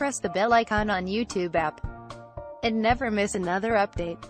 press the bell icon on YouTube app and never miss another update.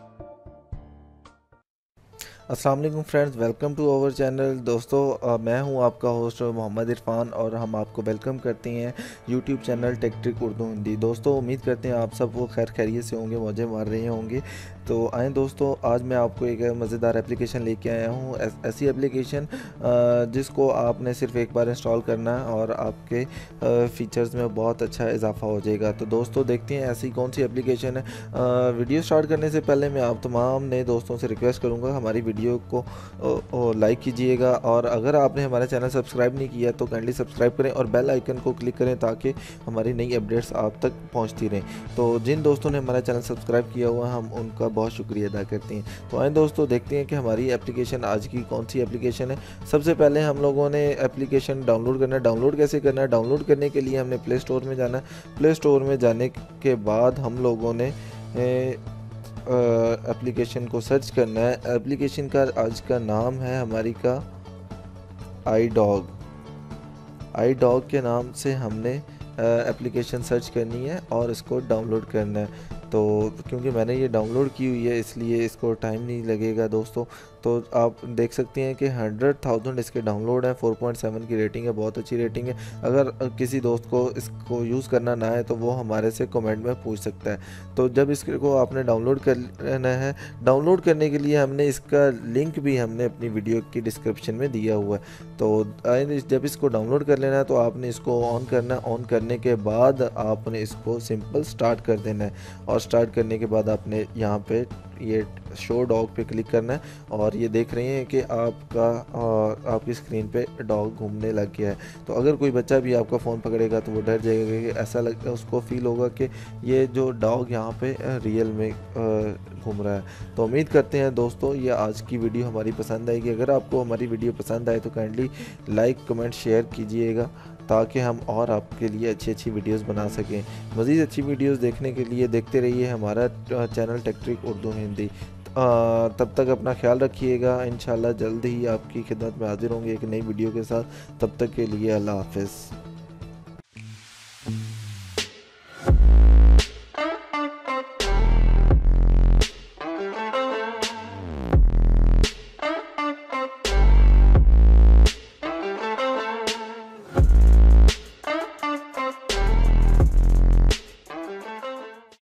अस्सलाम वालेकुम friends, welcome to our channel. दोस्तों मैं हूं आपका होस्ट मोहम्मद इरफान और हम आपको वेलकम करते हैं YouTube channel tech trick Urdu Hindi. दोस्तों उम्मीद करते हैं आप सब वो खैरियत से होंगे, मौजे मार रहे होंगे। तो आए दोस्तों, आज मैं आपको एक मज़ेदार एप्लीकेशन लेके आया हूं। ऐसी एप्लीकेशन जिसको आपने सिर्फ एक बार इंस्टॉल करना है और आपके फ़ीचर्स में बहुत अच्छा इजाफा हो जाएगा। तो दोस्तों देखते हैं ऐसी कौन सी एप्लीकेशन है। वीडियो स्टार्ट करने से पहले मैं आप तमाम नए दोस्तों से रिक्वेस्ट करूँगा, हमारी वीडियो को लाइक कीजिएगा और अगर आपने हमारा चैनल सब्सक्राइब नहीं किया तो काइंडली सब्सक्राइब करें और बेल आइकन को क्लिक करें ताकि हमारी नई अपडेट्स आप तक पहुंचती रहें। तो जिन दोस्तों ने हमारा चैनल सब्सक्राइब किया हुआ है, हम उनका बहुत शुक्रिया अदा करते हैं। तो आए दोस्तों देखते हैं कि हमारी एप्लीकेशन आज की कौन सी एप्लीकेशन है। सबसे पहले हम लोगों ने एप्लीकेशन डाउनलोड करना है। डाउनलोड कैसे करना है? डाउनलोड करने के लिए हमने प्ले स्टोर में जाना है। प्ले स्टोर में जाने के बाद हम लोगों ने एप्लीकेशन को सर्च करना है। एप्लीकेशन का आज का नाम है हमारी का आई डॉग के नाम से हमने एप्लीकेशन सर्च करनी है और इसको डाउनलोड करना है। तो क्योंकि मैंने ये डाउनलोड की हुई है इसलिए इसको टाइम नहीं लगेगा दोस्तों। तो आप देख सकते हैं कि 100,000 इसके डाउनलोड हैं, 4.7 की रेटिंग है, बहुत अच्छी रेटिंग है। अगर किसी दोस्त को इसको यूज़ करना ना है तो वो हमारे से कमेंट में पूछ सकता है। तो जब इसको आपने डाउनलोड करना है, डाउनलोड करने के लिए हमने इसका लिंक भी हमने अपनी वीडियो की डिस्क्रिप्शन में दिया हुआ है। तो जब इसको डाउनलोड कर लेना है तो आपने इसको ऑन करना है। ऑन करने के बाद आपने इसको सिंपल स्टार्ट कर देना है और स्टार्ट करने के बाद आपने यहाँ पे ये शो डॉग पे क्लिक करना है और ये देख रहे हैं कि आपकी स्क्रीन पे डॉग घूमने लग गया है। तो अगर कोई बच्चा भी आपका फ़ोन पकड़ेगा तो वो डर जाएगा कि ऐसा उसको फील होगा कि ये जो डॉग यहाँ पे रियल में घूम रहा है। तो उम्मीद करते हैं दोस्तों ये आज की वीडियो हमारी पसंद आएगी। अगर आपको हमारी वीडियो पसंद आए तो काइंडली लाइक कमेंट शेयर कीजिएगा ताकि हम और आपके लिए अच्छी वीडियोस बना सकें। मज़ीद अच्छी वीडियोस देखने के लिए देखते रहिए हमारा channel tech trick Urdu Hindi. तब तक अपना ख्याल रखिएगा। इंशाल्लाह जल्द ही आपकी खिदमत में हाजिर होंगे एक नई वीडियो के साथ। तब तक के लिए अल्लाह हाफ़िज़।